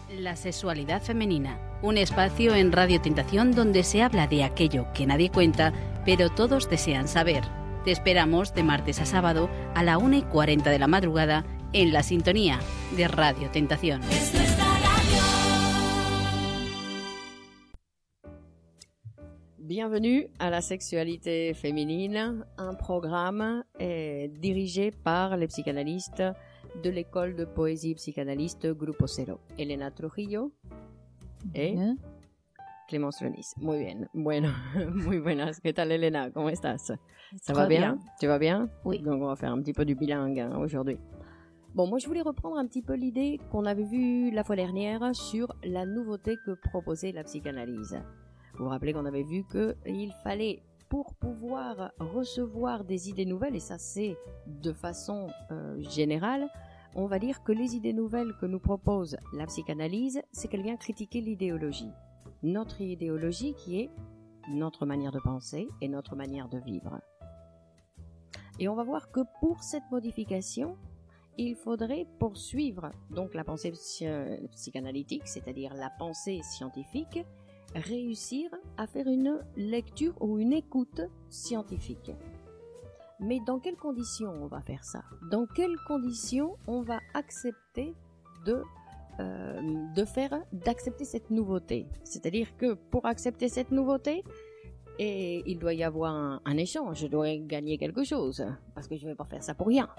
La sexualidad femenina, un espacio en Radio Tentación donde se habla de aquello que nadie cuenta, pero todos desean saber. Te esperamos de martes a sábado a la 1:40 de la madrugada en la sintonía de Radio Tentación. Bienvenue à la sexualité féminine, un programme dirigé par les psychanalystes de l'école de poésie psychanalyste Grupo Cero, Elena Trujillo y Clémence Lenis. Muy bien, bueno, muy buenas. ¿Qué tal Elena? ¿Cómo estás? Ça va bien? Tu vas bien? Oui. Donc on va faire un petit peu du bilingue aujourd'hui. Bon, moi je voulais reprendre un petit peu l'idée qu'on avait vue la fois dernière sur la nouveauté que proposait la psychanalyse. Vous vous rappelez qu'on avait vu qu'il fallait, pour pouvoir recevoir des idées nouvelles, et ça c'est de façon générale, on va dire que les idées nouvelles que nous propose la psychanalyse, c'est qu'elle vient critiquer l'idéologie. Notre idéologie qui est notre manière de penser et notre manière de vivre. Et on va voir que pour cette modification, il faudrait poursuivre donc la pensée psychanalytique, c'est-à-dire la pensée scientifique, réussir à faire une lecture ou une écoute scientifique. Mais dans quelles conditions on va faire ça? Dans quelles conditions on va accepter d'accepter cette nouveauté? C'est-à-dire que pour accepter cette nouveauté, il doit y avoir un échange, je dois gagner quelque chose, parce que je ne vais pas faire ça pour rien.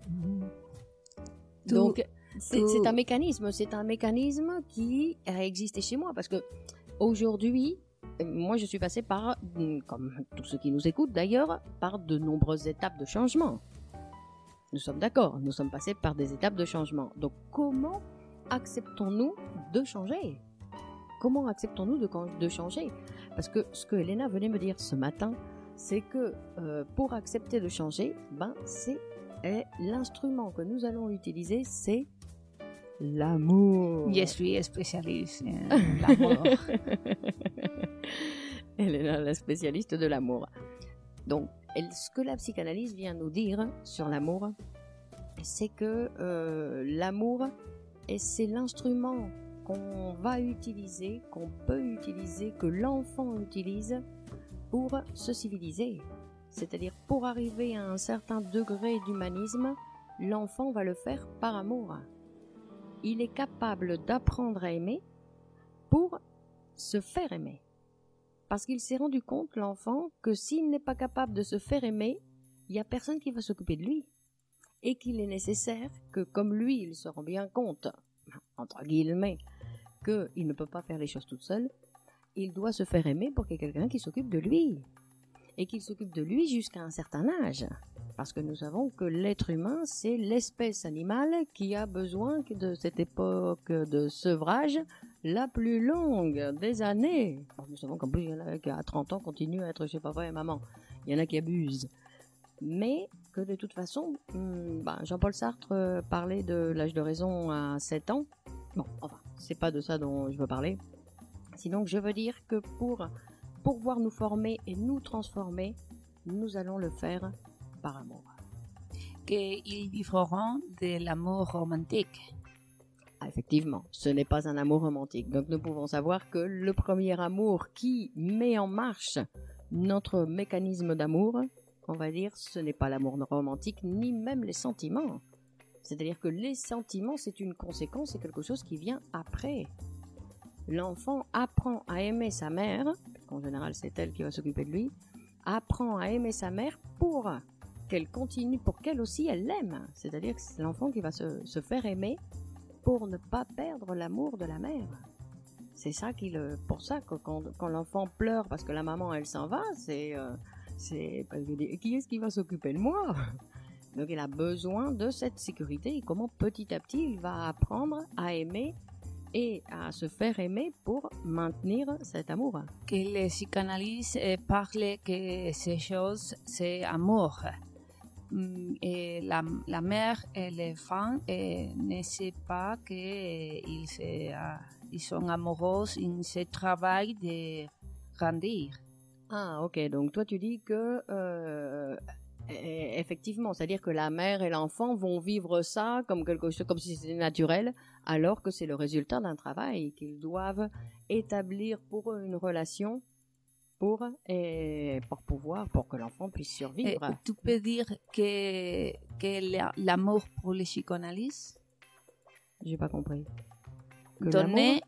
Donc c'est un mécanisme qui a existé chez moi, parce que aujourd'hui, moi je suis passée par, comme tous ceux qui nous écoutent d'ailleurs, par de nombreuses étapes de changement. Nous sommes d'accord, nous sommes passés par des étapes de changement. Donc comment acceptons-nous de changer? Comment acceptons-nous de changer? Parce que ce que Elena venait me dire ce matin, c'est que pour accepter de changer, c'est l'instrument que nous allons utiliser, c'est l'amour. Je suis spécialiste en l'amour. Elena, la spécialiste de l'amour. Donc, ce que la psychanalyse vient nous dire sur l'amour, c'est que l'amour, c'est l'instrument qu'on va utiliser, qu'on peut utiliser, que l'enfant utilise pour se civiliser. C'est-à-dire, pour arriver à un certain degré d'humanisme, l'enfant va le faire par amour. Il est capable d'apprendre à aimer pour se faire aimer. Parce qu'il s'est rendu compte, l'enfant, que s'il n'est pas capable de se faire aimer, il n'y a personne qui va s'occuper de lui. Et qu'il est nécessaire que, comme lui, il se rend bien compte, entre guillemets, qu'il ne peut pas faire les choses tout seul, il doit se faire aimer pour qu'il y ait quelqu'un qui s'occupe de lui. Et qu'il s'occupe de lui jusqu'à un certain âge. Parce que nous savons que l'être humain, c'est l'espèce animale qui a besoin de cette époque de sevrage la plus longue des années. Alors, nous savons qu'en plus, il y en a qui à 30 ans continuent à être chez papa et maman. Il y en a qui abusent. Mais que de toute façon, Jean-Paul Sartre parlait de l'âge de raison à 7 ans. Bon, enfin, c'est pas de ça dont je veux parler. Sinon, je veux dire que pour pouvoir nous former et nous transformer, nous allons le faire par amour. Qu'ils vivront de l'amour romantique. Ah, effectivement, ce n'est pas un amour romantique. Donc nous pouvons savoir que le premier amour qui met en marche notre mécanisme d'amour, on va dire, ce n'est pas l'amour romantique, ni même les sentiments. C'est-à-dire que les sentiments, c'est une conséquence, c'est quelque chose qui vient après. L'enfant apprend à aimer sa mère, en général c'est elle qui va s'occuper de lui, apprend à aimer sa mère pour qu'elle continue, pour qu'elle aussi elle l'aime. C'est-à-dire que c'est l'enfant qui va se faire aimer pour ne pas perdre l'amour de la mère. C'est ça pour ça que quand l'enfant pleure parce que la maman elle s'en va, c'est qui est-ce qui va s'occuper de moi? Donc il a besoin de cette sécurité et comment petit à petit il va apprendre à aimer et à se faire aimer pour maintenir cet amour. Que les psychanalystes parlent que ces choses, c'est amour. Et la mère et l'enfant ne savent pas qu'ils sont amoureux, ils se travaillent de grandir. Ah ok, donc toi tu dis que Effectivement, c'est-à-dire que la mère et l'enfant vont vivre ça comme quelque chose, comme si c'était naturel, alors que c'est le résultat d'un travail qu'ils doivent établir pour eux une relation pour que l'enfant puisse survivre. Et tu peux dire que l'amour pour les psychanalystes, J'ai pas compris. Que donner,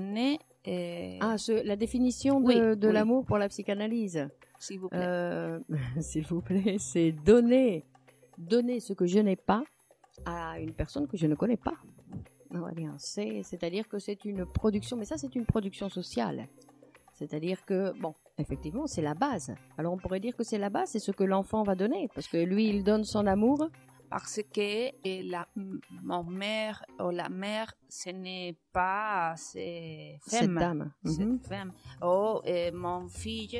la définition de l'amour pour la psychanalyse. s'il vous plaît. S'il vous plaît, c'est donner ce que je n'ai pas à une personne que je ne connais pas. On va dire, c'est-à-dire que c'est une production, mais ça c'est une production sociale. C'est-à-dire que, bon, effectivement, c'est la base. Alors on pourrait dire que c'est la base, c'est ce que l'enfant va donner, parce que lui, il donne son amour. Parce que mon mère ou la mère, ce n'est pas cette femme. Cette femme. Ou mon fils,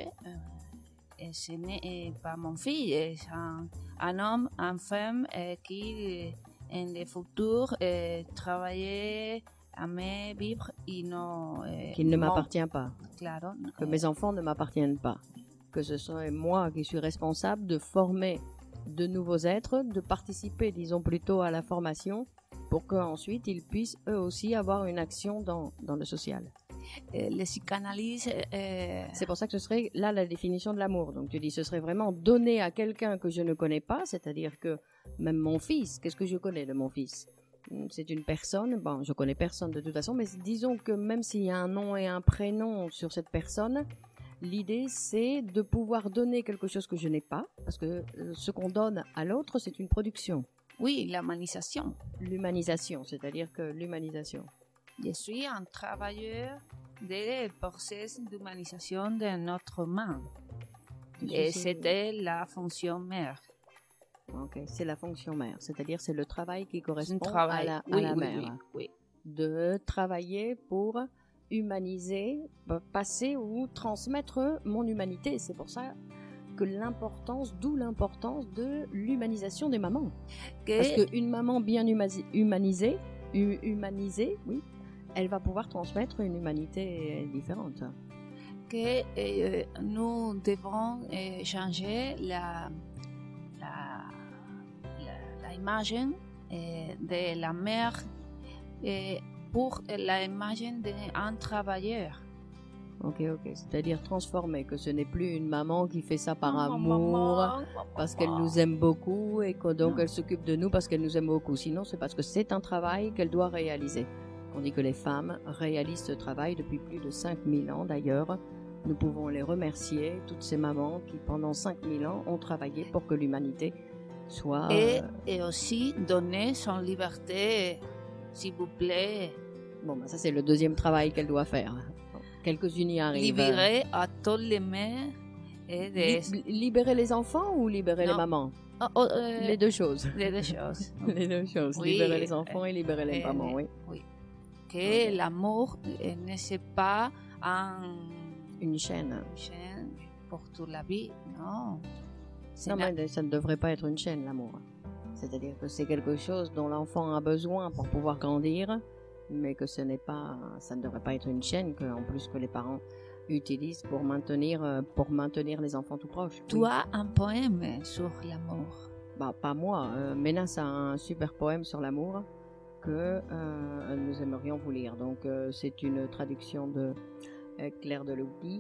ce n'est pas mon fils, c'est un homme, une femme qui, en le futur, travailler à me vivre et non... Qu'il ne m'appartient pas. Claro. Que mes enfants ne m'appartiennent pas. Que ce soit moi qui suis responsable de former de nouveaux êtres, de participer, disons plutôt, à la formation pour qu'ensuite ils puissent eux aussi avoir une action dans le social. Les psychanalystes... C'est pour ça que ce serait là la définition de l'amour. Donc tu dis ce serait vraiment donner à quelqu'un que je ne connais pas, c'est-à-dire que même mon fils, qu'est-ce que je connais de mon fils ? C'est une personne, bon je connais personne de toute façon, mais disons que même s'il y a un nom et un prénom sur cette personne, l'idée c'est de pouvoir donner quelque chose que je n'ai pas, parce que ce qu'on donne à l'autre c'est une production. Oui, l'humanisation. L'humanisation, c'est-à-dire que l'humanisation. Je suis un travailleur des processus d'humanisation de notre humain. Et c'était la fonction mère. Ok, c'est la fonction mère, c'est-à-dire c'est le travail qui correspond à la mère. Oui. De travailler pour humaniser, passer ou transmettre mon humanité. C'est pour ça que d'où l'importance de l'humanisation des mamans. Parce qu'une maman bien humanisée, oui, elle va pouvoir transmettre une humanité différente. Que nous devons changer l'image de la mère pour l'image d'un travailleur. Ok, c'est-à-dire transformer, que ce n'est plus une maman qui fait ça par amour, parce qu'elle nous aime beaucoup et que donc elle s'occupe de nous parce qu'elle nous aime beaucoup. Sinon, c'est parce que c'est un travail qu'elle doit réaliser. On dit que les femmes réalisent ce travail depuis plus de 5000 ans d'ailleurs. Nous pouvons les remercier, toutes ces mamans qui pendant 5000 ans ont travaillé pour que l'humanité soit... Et aussi donner son liberté, s'il vous plaît. Bon, ça c'est le deuxième travail qu'elle doit faire. Quelques-unes y arrivent. Libérer à toutes les mères. Libérer les enfants ou libérer les mamans? Les deux choses. Les deux choses. Les deux choses. Oui, libérer les enfants et libérer les mamans, oui. Que l'amour n'est pas une chaîne pour toute la vie, non. Non, mais ça ne devrait pas être une chaîne, l'amour. C'est-à-dire que c'est quelque chose dont l'enfant a besoin pour pouvoir grandir, mais que ça ne devrait pas être une chaîne en plus que les parents utilisent pour maintenir les enfants tout proches. Tu as un poème sur l'amour? Pas moi. Ménas a un super poème sur l'amour que nous aimerions vous lire. Donc c'est une traduction de Claire de Loupy.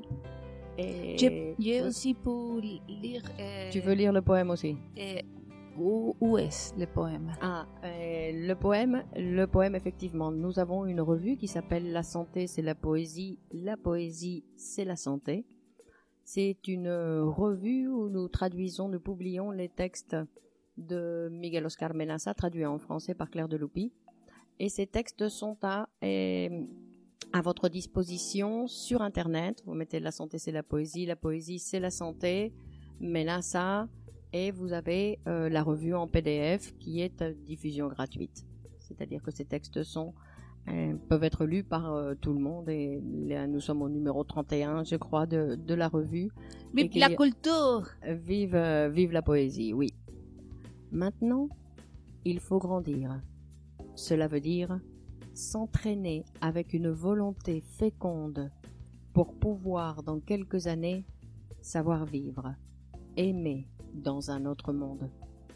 J'ai aussi pour lire... Tu veux lire le poème aussi? Où est le poème? Le poème, effectivement. Nous avons une revue qui s'appelle La santé, c'est la poésie. La poésie, c'est la santé. C'est une revue où nous publions les textes de Miguel Oscar Menasa, traduits en français par Claire de Loupy. Et ces textes sont à votre disposition sur Internet. Vous mettez La santé, c'est la poésie, c'est la santé, Menasa, et vous avez la revue en PDF qui est à diffusion gratuite. C'est-à-dire que ces textes peuvent être lus par tout le monde et nous sommes au numéro 31, je crois, de la revue. Vive la culture! Vive la poésie, oui. Maintenant, il faut grandir. Cela veut dire s'entraîner avec une volonté féconde pour pouvoir, dans quelques années, savoir vivre, aimer, dans un autre monde.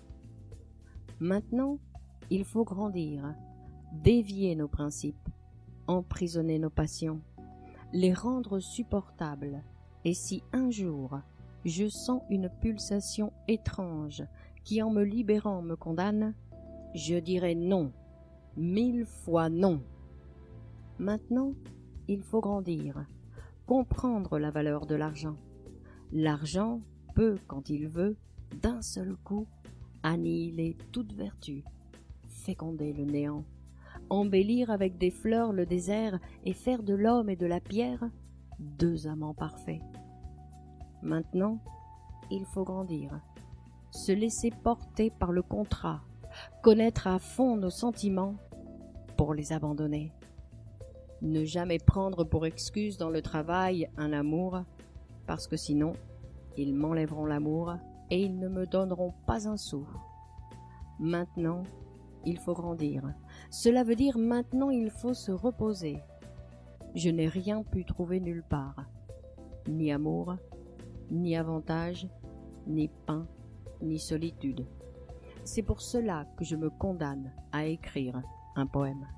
Maintenant, il faut grandir, dévier nos principes, emprisonner nos passions, les rendre supportables. Et si un jour, je sens une pulsation étrange qui, en me libérant, me condamne, je dirai non, 1000 fois non. Maintenant, il faut grandir, comprendre la valeur de l'argent. L'argent peut, quand il veut, d'un seul coup, annihiler toute vertu, féconder le néant, embellir avec des fleurs le désert et faire de l'homme et de la pierre 2 amants parfaits. Maintenant, il faut grandir, se laisser porter par le contrat, connaître à fond nos sentiments pour les abandonner. Ne jamais prendre pour excuse dans le travail un amour, parce que sinon, ils m'enlèveront l'amour et ils ne me donneront pas un sou. Maintenant, il faut grandir. Cela veut dire maintenant il faut se reposer. Je n'ai rien pu trouver nulle part. Ni amour, ni avantage, ni pain, ni solitude. C'est pour cela que je me condamne à écrire un poème.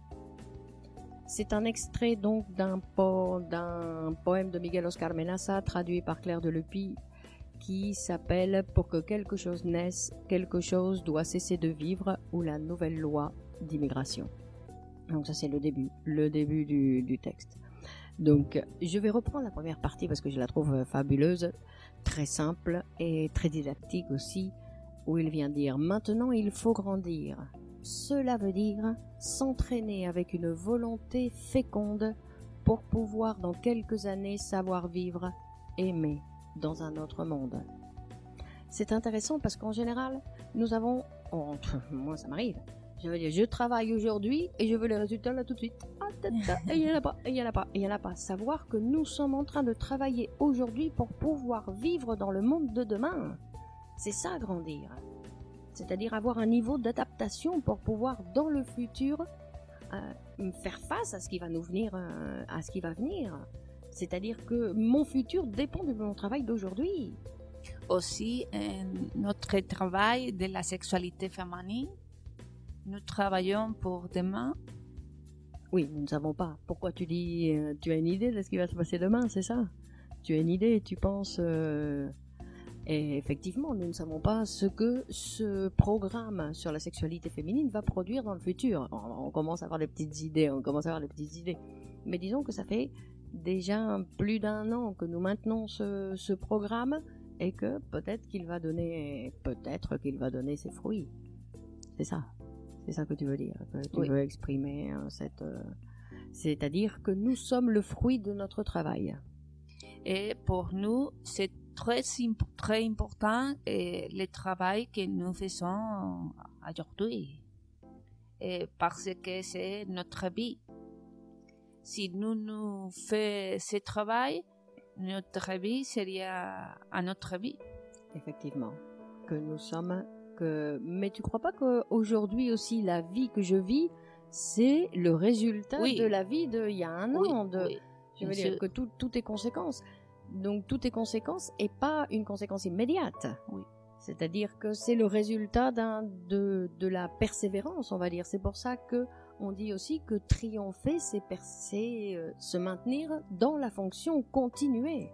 C'est un extrait donc d'un poème de Miguel Oscar Menaza, traduit par Claire de Lepy, qui s'appelle « Pour que quelque chose naisse, quelque chose doit cesser de vivre » ou la nouvelle loi d'immigration. Donc ça c'est le début du texte. Donc je vais reprendre la première partie parce que je la trouve fabuleuse, très simple et très didactique aussi, où il vient dire « Maintenant il faut grandir ». Cela veut dire s'entraîner avec une volonté féconde pour pouvoir dans quelques années savoir vivre, aimer dans un autre monde. C'est intéressant parce qu'en général, nous avons, moi ça m'arrive, je veux dire, je travaille aujourd'hui et je veux les résultats là tout de suite. Et il n'y en a pas, et il n'y en a pas, et il n'y en a pas. Savoir que nous sommes en train de travailler aujourd'hui pour pouvoir vivre dans le monde de demain. C'est ça, grandir. C'est-à-dire avoir un niveau d'adaptation pour pouvoir, dans le futur, faire face à ce qui va nous venir, à ce qui va venir. C'est-à-dire que mon futur dépend de mon travail d'aujourd'hui. Aussi, notre travail de la sexualité féminine, nous travaillons pour demain. Oui, nous ne savons pas. Pourquoi tu dis, tu as une idée de ce qui va se passer demain, c'est ça? Tu as une idée, tu penses... Et effectivement, nous ne savons pas ce que ce programme sur la sexualité féminine va produire dans le futur. On commence à avoir des petites idées, Mais disons que ça fait déjà plus d'1 an que nous maintenons ce programme et que peut-être qu'il va donner ses fruits. C'est ça que tu veux dire, que tu veux exprimer c'est-à-dire que nous sommes le fruit de notre travail. Et pour nous, c'est très important le travail que nous faisons aujourd'hui, parce que c'est notre vie. Si nous faisons ce travail, notre vie serait à notre vie. Effectivement, que nous sommes... Mais tu crois pas qu'aujourd'hui aussi, la vie que je vis, c'est le résultat de la vie d'il y a 1 an. Je veux dire que tout est conséquence. Donc tout est conséquence et pas une conséquence immédiate. Oui. C'est-à-dire que c'est le résultat de la persévérance, on va dire. C'est pour ça que on dit aussi que triompher, c'est se maintenir dans la fonction continuée.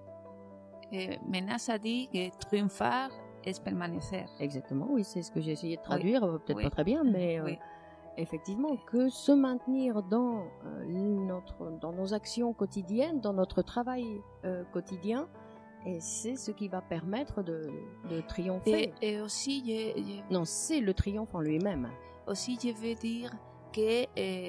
Menaza dit que triomphar es permanecer. Exactement, oui, c'est ce que j'ai essayé de traduire, peut-être pas très bien, mais effectivement, que se maintenir dans nos actions quotidiennes, dans notre travail quotidien, et c'est ce qui va permettre de triompher. Et aussi, non, c'est le triomphe en lui-même. Aussi, je veux dire que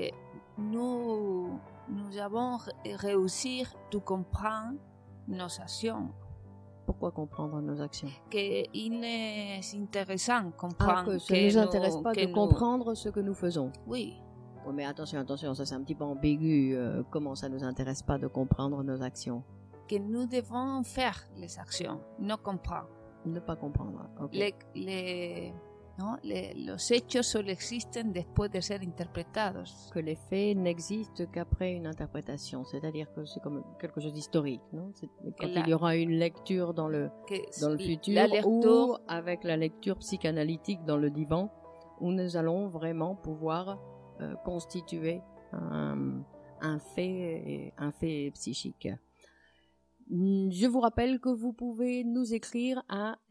nous avons réussi à comprendre nos actions. Pourquoi comprendre nos actions? Qu'il est intéressant de comprendre. Que ça ne nous intéresse pas de comprendre ce que nous faisons. Oui. Oh, mais attention, ça c'est un petit peu ambigu. Comment ça nous intéresse pas de comprendre nos actions? Que nous devons faire les actions, ne comprendre. Ne pas comprendre. Okay. ¿no? Los hechos solo existen después de ser interpretados. Que les faits n'existent qu'après une interprétation, c'est-à-dire que c'est comme quelque chose d'historique, non? Quand il y aura une lecture dans le futur ou avec la lecture psychanalytique dans le divan, où nous allons vraiment pouvoir constituer un fait psychique. Je vous rappelle que vous pouvez nous écrire à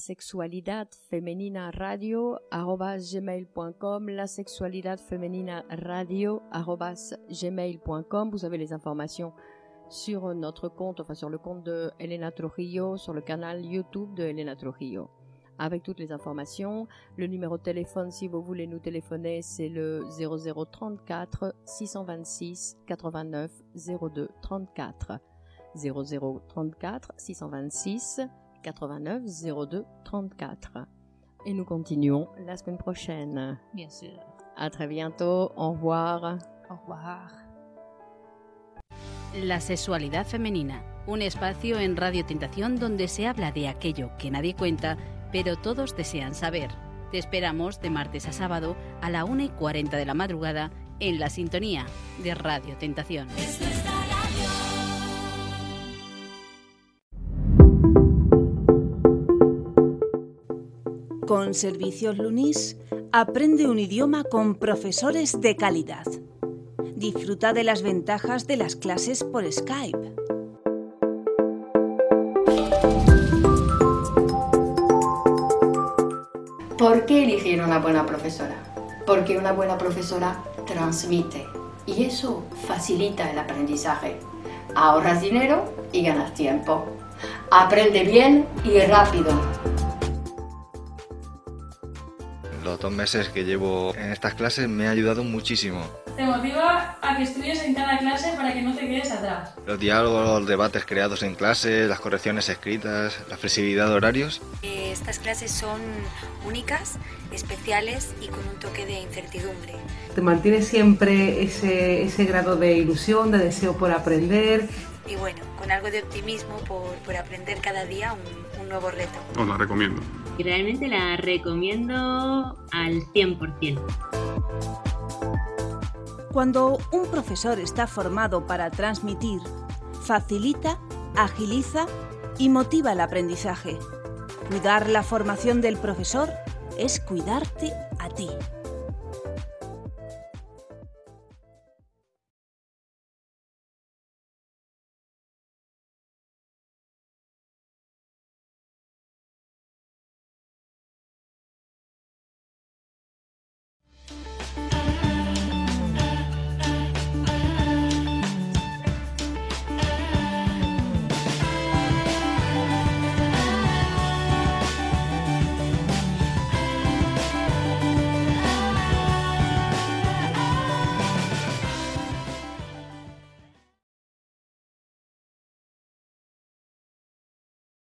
lasexualidadfemeninaradio@gmail.com, lasexualidadfemeninaradio@gmail.com. Vous avez les informations sur notre compte, enfin sur le compte de Elena Trujillo, sur le canal YouTube de Elena Trujillo, avec toutes les informations. Le numéro de téléphone, si vous voulez nous téléphoner, c'est le 0034 626 89 02 34. 0034 626 89 02 34. Et nous continuons la semaine prochaine. Bien sûr. À très bientôt. Au revoir. Au revoir. La sexualidad femenina, un espacio en Radio Tentación donde se habla de aquello que nadie cuenta, pero todos desean saber. Te esperamos de martes a sábado a la 1:40 de la madrugada en la sintonía de Radio Tentación. Con Servicios Lunis, aprende un idioma con profesores de calidad. Disfruta de las ventajas de las clases por Skype. ¿Por qué elegir una buena profesora? Porque una buena profesora transmite y eso facilita el aprendizaje. Ahorras dinero y ganas tiempo. Aprende bien y rápido. Los 2 meses que llevo en estas clases me ha ayudado muchísimo. Te motiva a que estudies en cada clase para que no te quedes atrás. Los diálogos, los debates creados en clase, las correcciones escritas, la flexibilidad de horarios. Estas clases son únicas, especiales y con un toque de incertidumbre. Te mantiene siempre ese grado de ilusión, de deseo por aprender. Y bueno, con algo de optimismo por aprender cada día un nuevo reto. Os la recomiendo. Y realmente la recomiendo al 100%. Cuando un profesor está formado para transmitir, facilita, agiliza y motiva el aprendizaje. Cuidar la formación del profesor es cuidarte a ti.